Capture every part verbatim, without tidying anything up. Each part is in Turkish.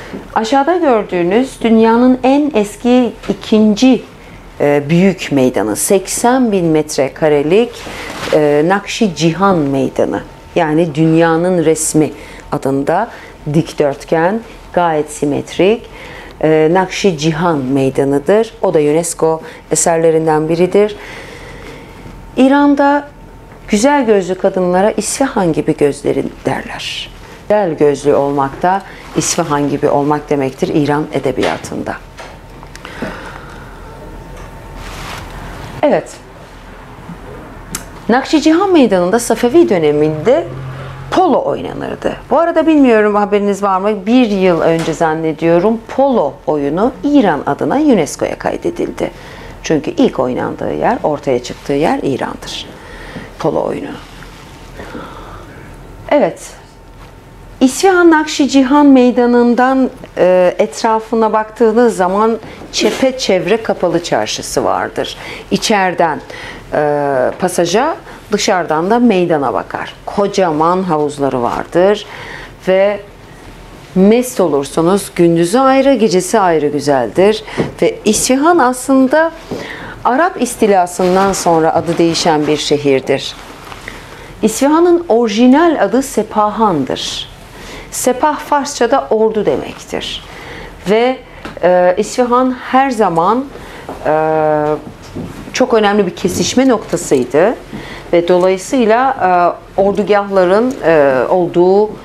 Aşağıda gördüğünüz dünyanın en eski ikinci e, büyük meydanı, seksen bin metrekarelik e, Nakşi Cihan Meydanı. Yani dünyanın resmi adında dikdörtgen, gayet simetrik e, Nakşi Cihan Meydanı'dır. O da UNESCO eserlerinden biridir. İran'da güzel gözlü kadınlara İsfahan gibi gözlerin derler. Güzel gözlü olmak da İsfahan gibi olmak demektir İran edebiyatında. Evet. Nakşi Cihan Meydanı'nda Safevi döneminde polo oynanırdı. Bu arada bilmiyorum, haberiniz var mı? Bir yıl önce zannediyorum polo oyunu İran adına UNESCO'ya kaydedildi. Çünkü ilk oynandığı yer, ortaya çıktığı yer İran'dır. Polo oyunu. Evet. İsfahan Nakşi Cihan Meydanı'ndan e, etrafına baktığınız zaman çepeçevre kapalı çarşısı vardır. İçeriden e, pasaja, dışarıdan da meydana bakar. Kocaman havuzları vardır ve mest olursunuz. Gündüzü ayrı, gecesi ayrı güzeldir. Ve İsfahan aslında Arap istilasından sonra adı değişen bir şehirdir. İsfahan'ın orijinal adı Sepahan'dır. Sepah Farsça'da ordu demektir. Ve e, İsfahan her zaman e, çok önemli bir kesişme noktasıydı. Ve dolayısıyla e, ordugahların e, olduğu e,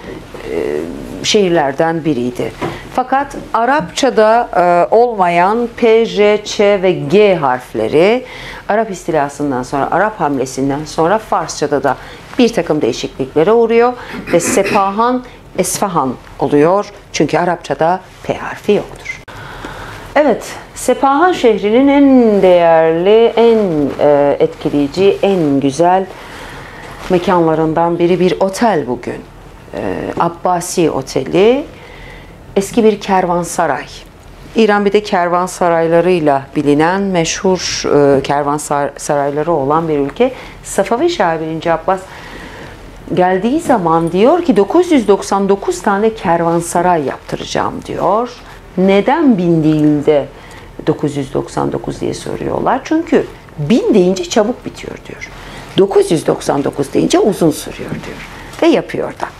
şehirlerden biriydi. Fakat Arapçada e, olmayan P, J, Ç ve G harfleri Arap istilasından sonra, Arap hamlesinden sonra Farsçada da bir takım değişikliklere uğruyor ve Sepahan Esfahan oluyor. Çünkü Arapçada P harfi yoktur. Evet, Sepahan şehrinin en değerli, en e, etkileyici, en güzel mekanlarından biri bir otel bugün. E, Abbasi Oteli. Eski bir kervansaray. İran bir de kervansaraylarıyla bilinen, meşhur e, kervansarayları olan bir ülke. Safavi Şah birinci Abbas geldiği zaman diyor ki dokuz yüz doksan dokuz tane kervansaray yaptıracağım diyor. Neden bin değil de dokuz yüz doksan dokuz diye soruyorlar. Çünkü bin deyince çabuk bitiyor diyor. dokuz yüz doksan dokuz deyince uzun sürüyor diyor. Ve yapıyor da.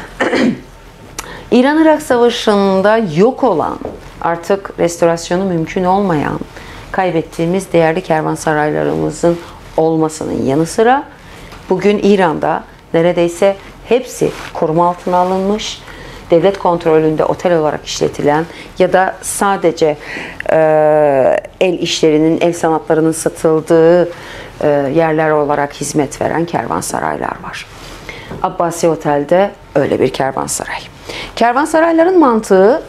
İran-Irak Savaşı'nda yok olan, artık restorasyonu mümkün olmayan, kaybettiğimiz değerli kervansaraylarımızın olmasının yanı sıra bugün İran'da neredeyse hepsi koruma altına alınmış, devlet kontrolünde otel olarak işletilen ya da sadece e, el işlerinin, el sanatlarının satıldığı e, yerler olarak hizmet veren kervansaraylar var. Abbasi Otel'de öyle bir kervansaray. Kervansarayların mantığı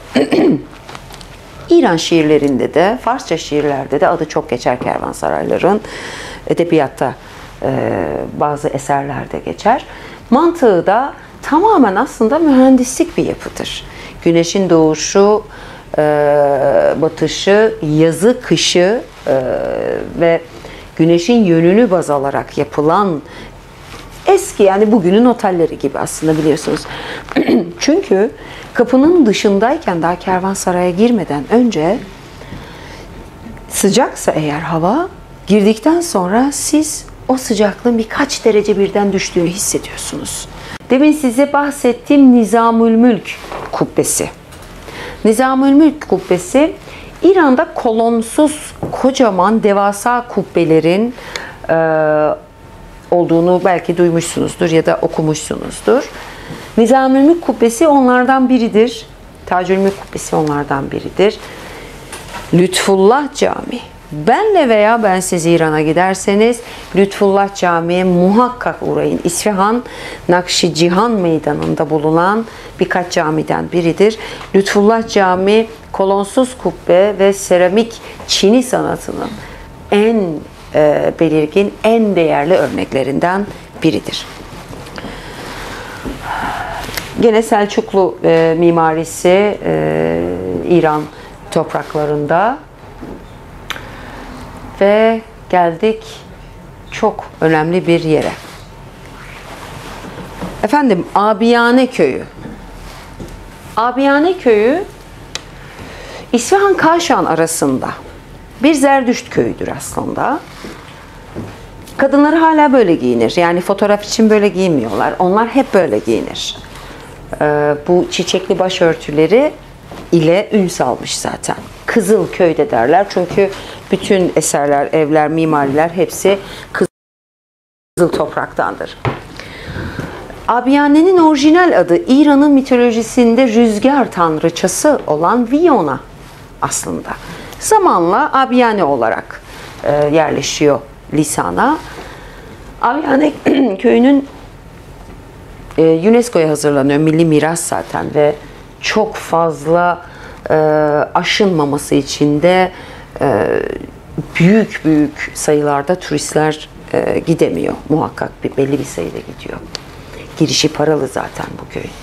İran şiirlerinde de, Farsça şiirlerde de adı çok geçer kervansarayların. Edebiyatta e, bazı eserlerde geçer. Mantığı da tamamen aslında mühendislik bir yapıdır. Güneşin doğuşu, e, batışı, yazı, kışı e, ve güneşin yönünü baz alarak yapılan eski, yani bugünün otelleri gibi aslında, biliyorsunuz. Çünkü kapının dışındayken, daha kervansaraya girmeden önce, sıcaksa eğer hava, girdikten sonra siz o sıcaklığın birkaç derece birden düştüğünü hissediyorsunuz. Demin size bahsettiğim Nizamülmülk kubbesi. Nizamülmülk kubbesi İran'da kolonsuz kocaman devasa kubbelerin e, olduğunu belki duymuşsunuzdur ya da okumuşsunuzdur. Nizamülmülk kubbesi onlardan biridir. Tacülmülk kubbesi onlardan biridir. Lütfullah Camii. Benle veya bensiz İran'a giderseniz Lütfullah Camii'ye muhakkak uğrayın. İsfahan Nakşi Cihan Meydanı'nda bulunan birkaç camiden biridir. Lütfullah Camii kolonsuz kubbe ve seramik çini sanatının en e, belirgin, en değerli örneklerinden biridir. Gene Selçuklu e, mimarisi e, İran topraklarında. Ve geldik çok önemli bir yere. Efendim, Abiyane Köyü. Abiyane Köyü İsfahan-Kaşan arasında bir Zerdüşt köyüdür aslında. Kadınları hala böyle giyinir. Yani fotoğraf için böyle giymiyorlar. Onlar hep böyle giyinir. Ee, bu çiçekli başörtüleri ile ün salmış zaten. Kızıl köyde derler. Çünkü bütün eserler, evler, mimariler hepsi kızıl topraktandır. Abiyane'nin orijinal adı İran'ın mitolojisinde rüzgar tanrıçası olan Viyona aslında. Zamanla Abiyane olarak e, yerleşiyor lisana. Abiyane köyünün e, UNESCO'ya hazırlanıyor. Milli miras zaten ve çok fazla e, aşınmaması için de e, büyük büyük sayılarda turistler e, gidemiyor. Muhakkak bir belli bir sayıda gidiyor. Girişi paralı zaten bu köyün.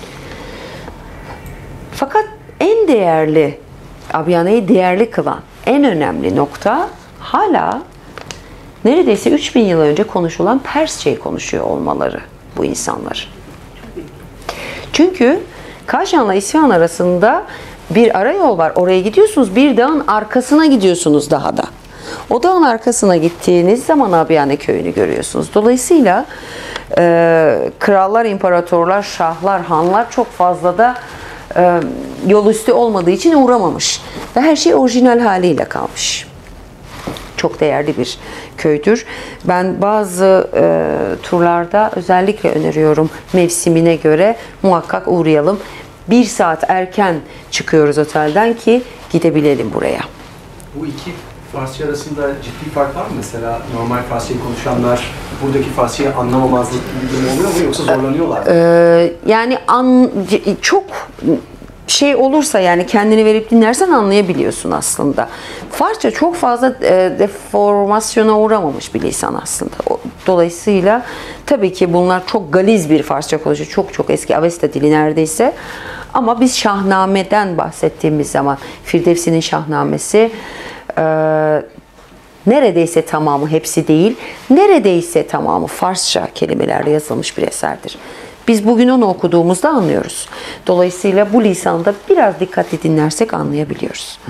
Fakat en değerli, Abiyane'yi değerli kılan en önemli nokta hala neredeyse üç bin yıl önce konuşulan Persçe'yi konuşuyor olmaları bu insanlar. Çünkü Kaşan'la İsfahan arasında bir arayol var. Oraya gidiyorsunuz, bir dağın arkasına gidiyorsunuz daha da. O dağın arkasına gittiğiniz zaman Abiyane köyünü görüyorsunuz. Dolayısıyla e, krallar, imparatorlar, şahlar, hanlar çok fazla da e, yol üstü olmadığı için uğramamış. Ve her şey orijinal haliyle kalmış. Çok değerli bir köydür. Ben bazı e, turlarda özellikle öneriyorum, mevsimine göre muhakkak uğrayalım. Bir saat erken çıkıyoruz otelden ki gidebilelim buraya. Bu iki Farsça arasında ciddi fark var mı? Mesela normal Farsçayı konuşanlar buradaki Farsçayı anlamamazlık gibi bir durum oluyor mu yoksa zorlanıyorlar mı? Ee, yani an, çok şey olursa, yani kendini verip dinlersen anlayabiliyorsun aslında. Farsça çok fazla e, deformasyona uğramamış bir lisan aslında. O, dolayısıyla tabii ki bunlar çok galiz bir Farsça konuşuyor. Çok çok eski Avesta dili neredeyse. Ama biz Şahname'den bahsettiğimiz zaman Firdevsi'nin Şahnamesi e, neredeyse tamamı, hepsi değil, neredeyse tamamı Farsça kelimelerle yazılmış bir eserdir. Biz bugün onu okuduğumuzda anlıyoruz. Dolayısıyla bu lisanda biraz dikkatli dinlersek anlayabiliyoruz.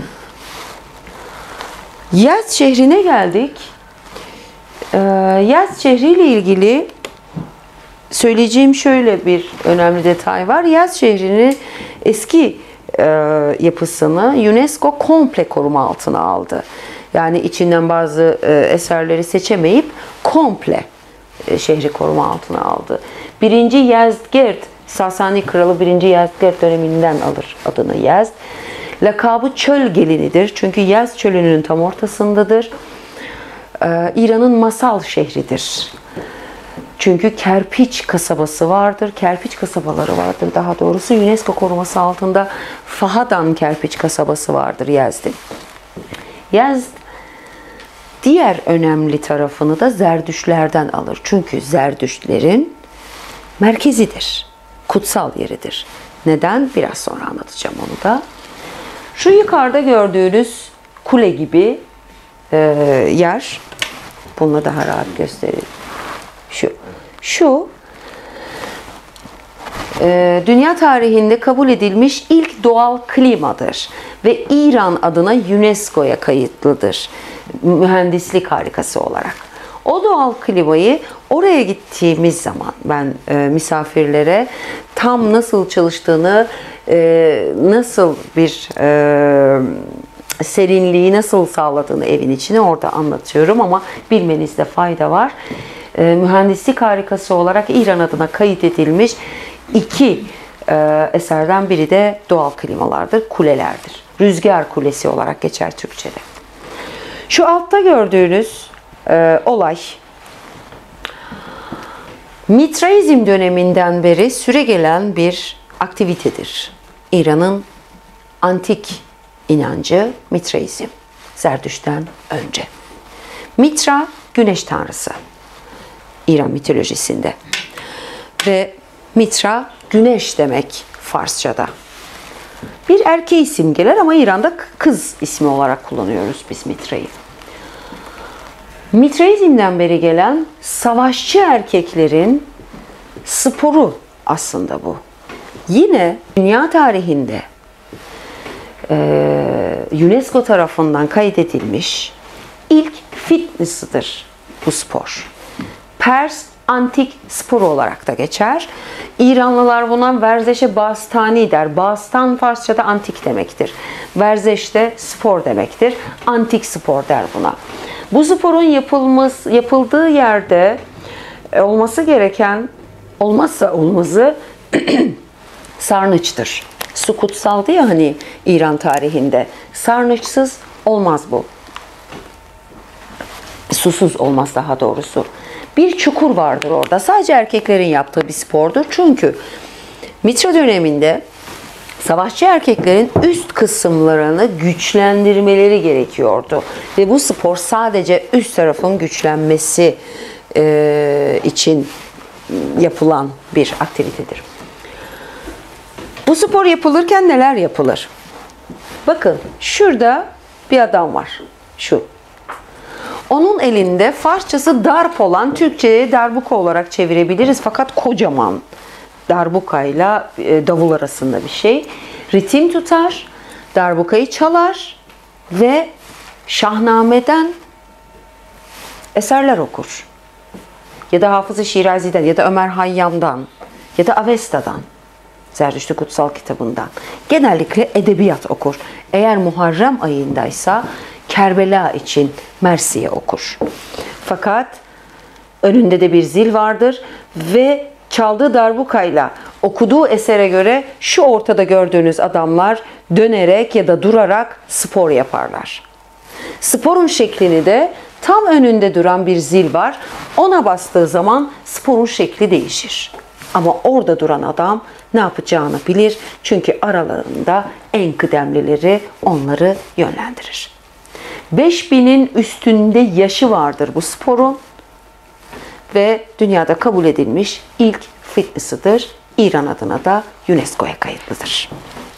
Yezd şehrine geldik. Ee, Yezd şehriyle ilgili söyleyeceğim şöyle bir önemli detay var. Yezd şehrinin eski e, yapısını UNESCO komple koruma altına aldı. Yani içinden bazı e, eserleri seçemeyip komple e, şehri koruma altına aldı. Birinci Yezdgerd, Sasani kralı birinci Yezdgerd döneminden alır adını Yezd. Lakabı çöl gelinidir. Çünkü Yezd çölünün tam ortasındadır. Ee, İran'ın masal şehridir. Çünkü kerpiç kasabası vardır. Kerpiç kasabaları vardır daha doğrusu. UNESCO koruması altında Fahadan kerpiç kasabası vardır Yezd'in. Yezd diğer önemli tarafını da Zerdüştlerden alır. Çünkü Zerdüştlerin merkezidir. Kutsal yeridir. Neden? Biraz sonra anlatacağım onu da. Şu yukarıda gördüğünüz kule gibi e, yer, bunu daha rahat göstereyim. Şu, şu e, dünya tarihinde kabul edilmiş ilk doğal klimadır ve İran adına UNESCO'ya kayıtlıdır. Mühendislik harikası olarak. O doğal klimayı oraya gittiğimiz zaman ben e, misafirlere tam nasıl çalıştığını, e, nasıl bir e, serinliği nasıl sağladığını evin içine orada anlatıyorum ama bilmenizde fayda var. E, mühendislik harikası olarak İran adına kayıt edilmiş iki e, eserden biri de doğal klimalardır, kulelerdir. Rüzgar kulesi olarak geçer Türkçe'de. Şu altta gördüğünüz e, olay Mitraizm döneminden beri süregelen bir aktivitedir. İran'ın antik inancı Mitraizm, Zerdüşt'ten önce. Mitra, güneş tanrısı İran mitolojisinde. Ve Mitra, güneş demek Farsçada. Bir erkeği simgeler ama İran'da kız ismi olarak kullanıyoruz biz Mitra'yı. Mitraizmden beri gelen savaşçı erkeklerin sporu aslında bu. Yine dünya tarihinde e, UNESCO tarafından kaydedilmiş ilk fitness'ıdır bu spor. Pers antik sporu olarak da geçer. İranlılar buna verzeşe bastani der. Bastan Farsça'da antik demektir. Verzeş de spor demektir. Antik spor der buna. Bu sporun yapılması, yapıldığı yerde olması gereken, olmazsa olmazı sarnıçtır. Su kutsaldı ya hani İran tarihinde. Sarnıçsız olmaz bu. Susuz olmaz daha doğrusu. Bir çukur vardır orada. Sadece erkeklerin yaptığı bir spordur. Çünkü Mitra döneminde savaşçı erkeklerin üst kısımlarını güçlendirmeleri gerekiyordu. Ve bu spor sadece üst tarafın güçlenmesi e, için yapılan bir aktivitedir. Bu spor yapılırken neler yapılır? Bakın şurada bir adam var. Şu. Onun elinde Farsçası darp olan, Türkçe'ye darbuka olarak çevirebiliriz. Fakat kocaman darbukayla davul arasında bir şey. Ritim tutar, darbukayı çalar ve Şahname'den eserler okur. Ya da Hafız-ı Şirazi'den ya da Ömer Hayyam'dan ya da Avesta'dan. Zerdüştü Kutsal Kitabı'ndan. Genellikle edebiyat okur. Eğer Muharrem ayındaysa Kerbela için Mersiye okur. Fakat önünde de bir zil vardır ve çaldığı darbukayla okuduğu esere göre şu ortada gördüğünüz adamlar dönerek ya da durarak spor yaparlar. Sporun şeklini de tam önünde duran bir zil var. Ona bastığı zaman sporun şekli değişir. Ama orada duran adam ne yapacağını bilir. Çünkü aralarında en kıdemlileri onları yönlendirir. beş binin üstünde yaşı vardır bu sporun ve dünyada kabul edilmiş ilk fitness'ıdır. İran adına da UNESCO'ya kayıtlıdır.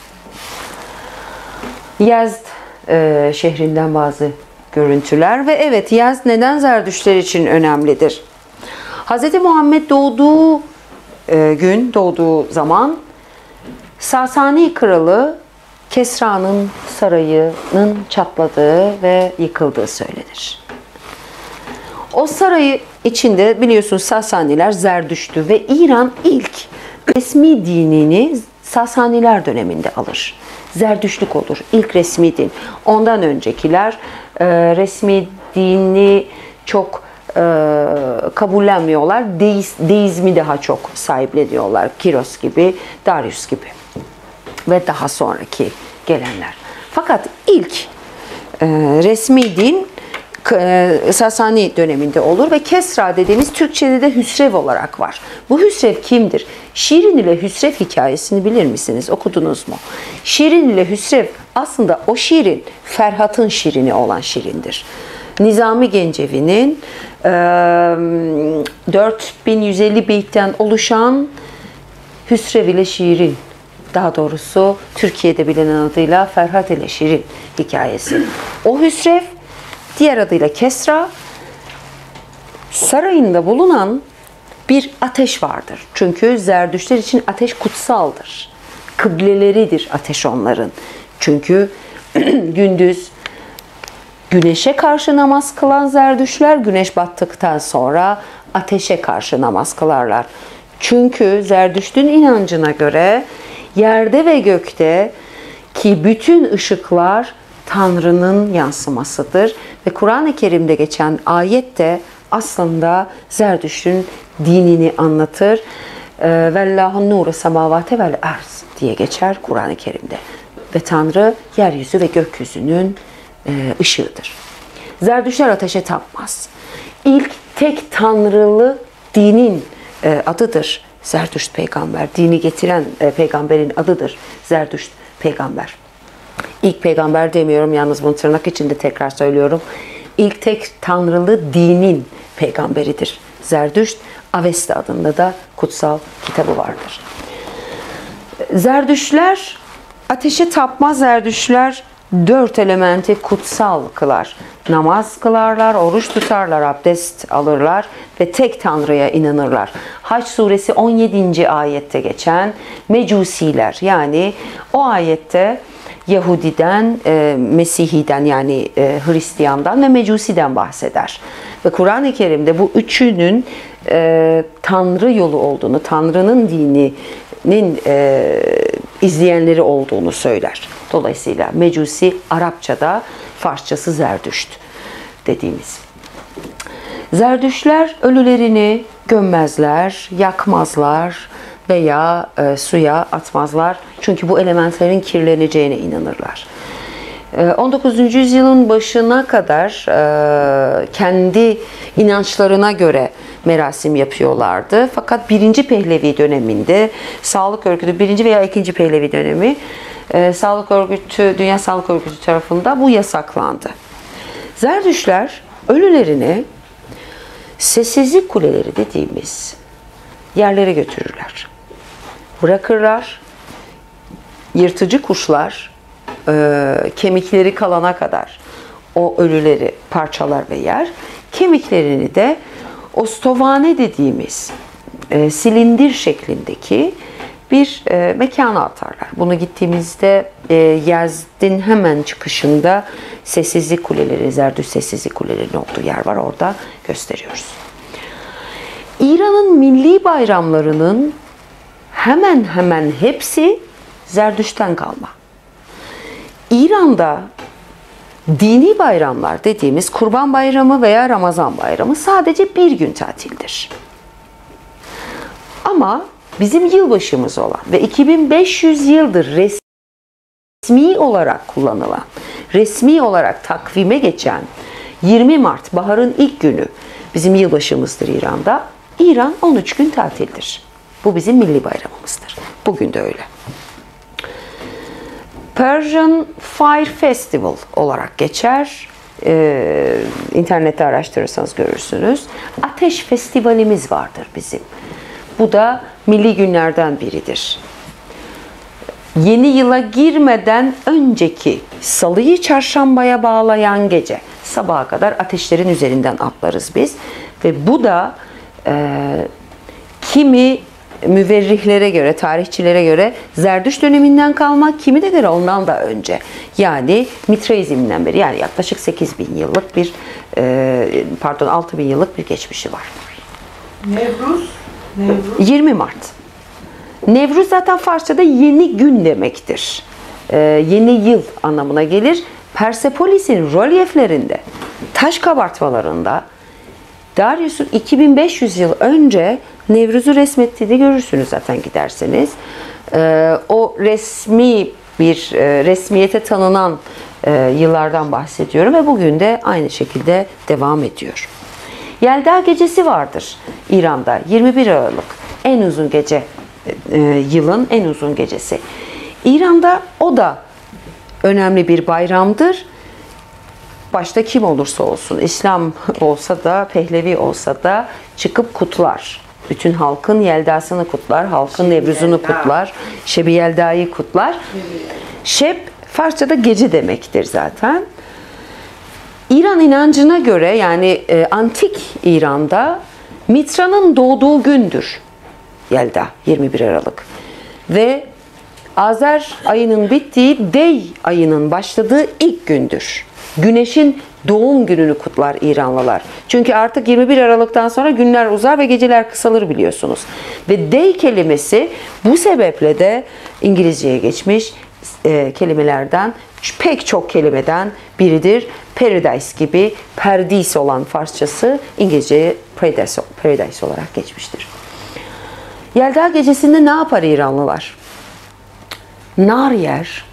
Yazd e, şehrinden bazı görüntüler ve evet, Yazd neden Zerdüştler için önemlidir? Hz. Muhammed doğduğu e, gün, doğduğu zaman Sasani kralı Kesra'nın sarayının çatladığı ve yıkıldığı söylenir. O sarayı içinde biliyorsunuz Sasaniler Zerdüşt'tü ve İran ilk resmi dinini Sasaniler döneminde alır. Zerdüştlük olur. İlk resmi din. Ondan öncekiler e, resmi dini çok e, kabullenmiyorlar. Deiz, deizmi daha çok sahipleniyorlar. Kiros gibi, Darius gibi ve daha sonraki gelenler. Fakat ilk e, resmi din e, Sasani döneminde olur ve Kesra dediğimiz Türkçe'de de Hüsrev olarak var. Bu Hüsrev kimdir? Şirin ile Hüsrev hikayesini bilir misiniz? Okudunuz mu? Şirin ile Hüsrev aslında o Şirin, Ferhat'ın Şirin'i olan Şirin'dir. Nizami Gencevi'nin e, dört bin yüz elli beytten oluşan Hüsrev ile Şirin, daha doğrusu Türkiye'de bilinen adıyla Ferhat ile Şirin hikayesi. O Hüsrev, diğer adıyla Kesra, sarayında bulunan bir ateş vardır. Çünkü Zerdüştler için ateş kutsaldır. Kıbleleridir ateş onların. Çünkü gündüz güneşe karşı namaz kılan Zerdüştler, güneş battıktan sonra ateşe karşı namaz kılarlar. Çünkü Zerdüşt'ün inancına göre yerde ve gökte ki bütün ışıklar Tanrı'nın yansımasıdır. Ve Kur'an-ı Kerim'de geçen ayet de aslında Zerdüşt'ün dinini anlatır. Vellahun nuru semavate vel arz diye geçer Kur'an-ı Kerim'de. Ve Tanrı yeryüzü ve gökyüzünün ışığıdır. Zerdüştler ateşe tapmaz. İlk tek tanrılı dinin adıdır Zerdüşt peygamber. Dini getiren peygamberin adıdır Zerdüşt peygamber. İlk peygamber demiyorum, yalnız bunu tırnak içinde tekrar söylüyorum. İlk tek tanrılı dinin peygamberidir Zerdüşt. Avesta adında da kutsal kitabı vardır. Zerdüştler ateşe tapmaz. Zerdüştler dört elementi kutsal kılar. Namaz kılarlar, oruç tutarlar, abdest alırlar ve tek Tanrı'ya inanırlar. Hac suresi on yedinci ayette geçen Mecusiler, yani o ayette Yahudiden, e, Mesihiden yani e, Hristiyandan ve Mecusi'den bahseder. Ve Kur'an-ı Kerim'de bu üçünün e, Tanrı yolu olduğunu, Tanrı'nın dininin e, izleyenleri olduğunu söyler. Dolayısıyla Mecusi Arapçada, Farsçası Zerdüşt dediğimiz. Zerdüştler ölülerini gömmezler, yakmazlar veya e, suya atmazlar. Çünkü bu elementlerin kirleneceğine inanırlar. E, on dokuzuncu yüzyılın başına kadar e, kendi inançlarına göre merasim yapıyorlardı. Fakat birinci Pehlevi döneminde Sağlık Örgütü, birinci veya ikinci Pehlevi dönemi e, Sağlık Örgütü, Dünya Sağlık Örgütü tarafından bu yasaklandı. Zerdüştler ölülerini sessizlik kuleleri dediğimiz yerlere götürürler. Bırakırlar. Yırtıcı kuşlar e, kemikleri kalana kadar o ölüleri parçalar ve yer. Kemiklerini de o stovane dediğimiz e, silindir şeklindeki bir e, mekana atarlar. Bunu gittiğimizde e, Yezdin hemen çıkışında sessizlik kuleleri, Zerdüşt sessizlik kulelerinin olduğu yer var. Orada gösteriyoruz. İran'ın milli bayramlarının hemen hemen hepsi Zerdüşt'ten kalma. İran'da dini bayramlar dediğimiz Kurban Bayramı veya Ramazan Bayramı sadece bir gün tatildir. Ama bizim yılbaşımız olan ve iki bin beş yüz yıldır resmi olarak kullanılan, resmi olarak takvime geçen yirmi Mart, baharın ilk günü bizim yılbaşımızdır İran'da. İran on üç gün tatildir. Bu bizim milli bayramımızdır. Bugün de öyle. Persian Fire Festival olarak geçer. Ee, internette araştırırsanız görürsünüz. Ateş festivalimiz vardır bizim. Bu da milli günlerden biridir. Yeni yıla girmeden önceki salıyı çarşambaya bağlayan gece sabaha kadar ateşlerin üzerinden atlarız biz. Ve bu da e, kimi müverrihlere göre, tarihçilere göre Zerdüşt döneminden kalma, kimi de göre ondan da önce. Yani Mitraizm'den beri, yani yaklaşık sekiz bin yıllık bir, e, pardon altı bin yıllık bir geçmişi var. Nevruz? Nevruz. yirmi Mart. Nevruz zaten Farsçada yeni gün demektir. Ee, yeni yıl anlamına gelir. Persepolis'in rölyeflerinde, taş kabartmalarında Darius'un iki bin beş yüz yıl önce Nevruz'u resmettiğini görürsünüz zaten giderseniz. Ee, o resmi bir e, resmiyete tanınan e, yıllardan bahsediyorum ve bugün de aynı şekilde devam ediyor. Yelda Gecesi vardır İran'da. yirmi bir Aralık en uzun gece, e, yılın en uzun gecesi. İran'da o da önemli bir bayramdır. Başta kim olursa olsun, İslam olsa da, Pehlevi olsa da çıkıp kutlar. Bütün halkın Yelda'sını kutlar, halkın Nevruz'unu kutlar, Şebi Yelda'yı kutlar. Şeb, Farsçada gece demektir zaten. İran inancına göre, yani e, antik İran'da Mitra'nın doğduğu gündür Yelda, yirmi bir Aralık. Ve Azer ayının bittiği, Dey ayının başladığı ilk gündür. Güneşin doğum gününü kutlar İranlılar. Çünkü artık yirmi bir Aralık'tan sonra günler uzar ve geceler kısalır biliyorsunuz. Ve Dey kelimesi bu sebeple de İngilizceye geçmiş e, kelimelerden, pek çok kelimeden biridir. Paradise gibi, perdis olan Farsçası İngilizceye paradise, paradise olarak geçmiştir. Yelda gecesinde ne yapar İranlılar? Nar yer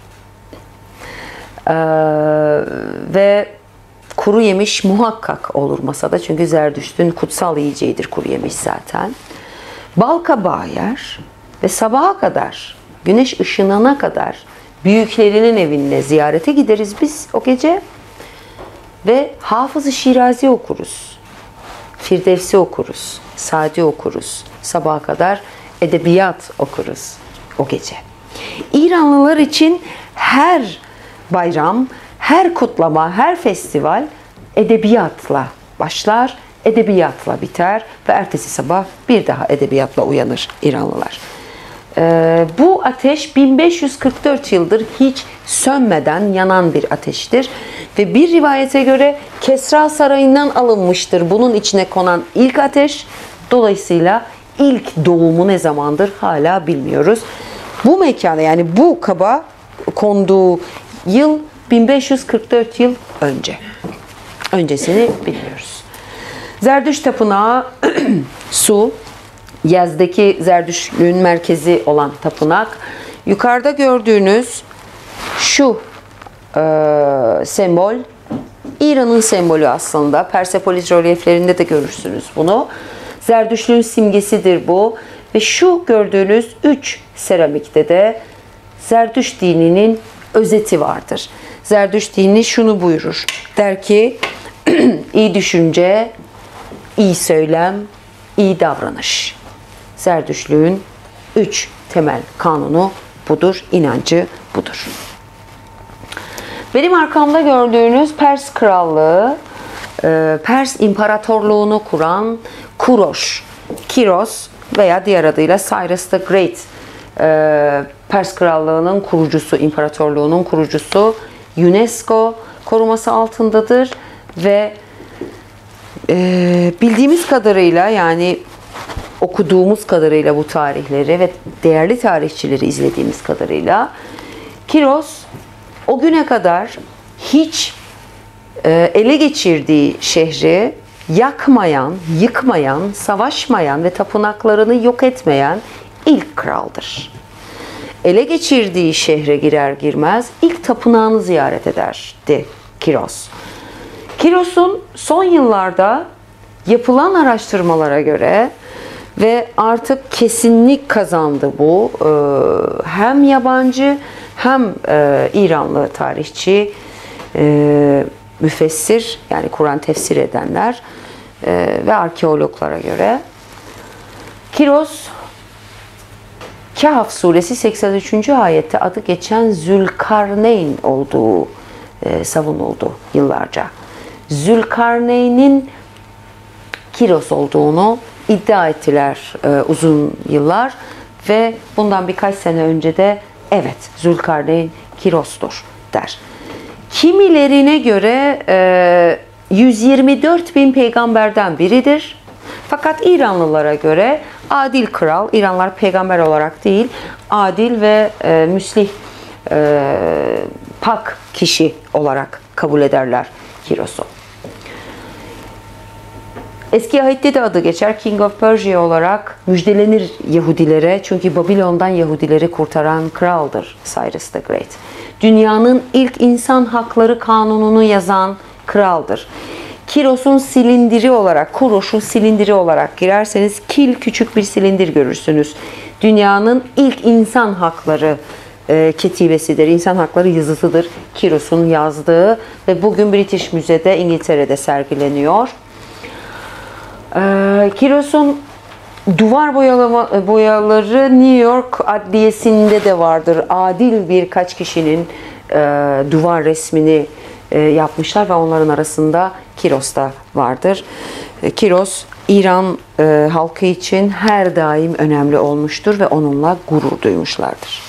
ee, ve kuru yemiş muhakkak olur masada. Çünkü Zerdüşt'ün kutsal yiyeceğidir kuru yemiş zaten. Bal kabağı yer ve sabaha kadar, güneş ışınana kadar büyüklerinin evine ziyarete gideriz biz o gece. Ve Hafız-ı Şirazi okuruz. Firdevsi okuruz. Sadi okuruz. Sabaha kadar edebiyat okuruz o gece. İranlılar için her bayram, her kutlama, her festival edebiyatla başlar, edebiyatla biter ve ertesi sabah bir daha edebiyatla uyanır İranlılar. Ee, bu ateş bin beş yüz kırk dört yıldır hiç sönmeden yanan bir ateştir. Ve bir rivayete göre Kesra Sarayı'ndan alınmıştır bunun içine konan ilk ateş. Dolayısıyla ilk doğumu ne zamandır hala bilmiyoruz. Bu mekana, yani bu kaba konduğu yıl bin beş yüz kırk dört yıl önce. Öncesini bilmiyoruz. Zerdüşt Tapınağı Su, Yaz'daki Zerdüştlüğün merkezi olan tapınak. Yukarıda gördüğünüz şu e, sembol İran'ın sembolü aslında. Persepolis rölyeflerinde de görürsünüz bunu. Zerdüştlüğün simgesidir bu. Ve şu gördüğünüz üç seramikte de Zerdüşt dininin özeti vardır. Zerdüşt dini şunu buyurur. Der ki iyi düşünce, iyi söylem, iyi davranış. Zerdüştlüğün üç temel kanunu budur, inancı budur. Benim arkamda gördüğünüz Pers Krallığı, Pers İmparatorluğunu kuran Kuroş, Kiros veya diğer adıyla Cyrus the Great, Pers Krallığı'nın kurucusu, imparatorluğunun kurucusu, UNESCO koruması altındadır ve bildiğimiz kadarıyla, yani okuduğumuz kadarıyla bu tarihleri ve değerli tarihçileri izlediğimiz kadarıyla Kiros o güne kadar hiç e, ele geçirdiği şehri yakmayan, yıkmayan, savaşmayan ve tapınaklarını yok etmeyen ilk kraldır. Ele geçirdiği şehre girer girmez ilk tapınağını ziyaret ederdi Kiros. Kiros'un son yıllarda yapılan araştırmalara göre ve artık kesinlik kazandı bu. Hem yabancı hem İranlı tarihçi, müfessir, yani Kur'an tefsir edenler ve arkeologlara göre Kiros, Kahf suresi seksen üçüncü ayette adı geçen Zülkarneyn olduğu savunuldu yıllarca. Zülkarneyn'in Kiros olduğunu iddia ettiler e, uzun yıllar ve bundan birkaç sene önce de evet Zülkarneyn Kiros'tur der. Kimilerine göre e, yüz yirmi dört bin peygamberden biridir. Fakat İranlılara göre adil kral, İranlılar peygamber olarak değil, adil ve e, müslih, e, pak kişi olarak kabul ederler Kiros'u. Eski ahitte de adı geçer. King of Persia olarak müjdelenir Yahudilere. Çünkü Babilon'dan Yahudileri kurtaran kraldır Cyrus the Great. Dünyanın ilk insan hakları kanununu yazan kraldır. Kiros'un silindiri olarak, Kuroş'un silindiri olarak girerseniz kil küçük bir silindir görürsünüz. Dünyanın ilk insan hakları e, ketibesidir. İnsan hakları yazısıdır. Kiros'un yazdığı ve bugün British Müze'de, İngiltere'de sergileniyor. Kiros'un duvar boyalama, boyaları New York Adliyesi'nde de vardır. Adil birkaç kişinin e, duvar resmini e, yapmışlar ve onların arasında Kiros da vardır. Kiros, İran e, halkı için her daim önemli olmuştur ve onunla gurur duymuşlardır.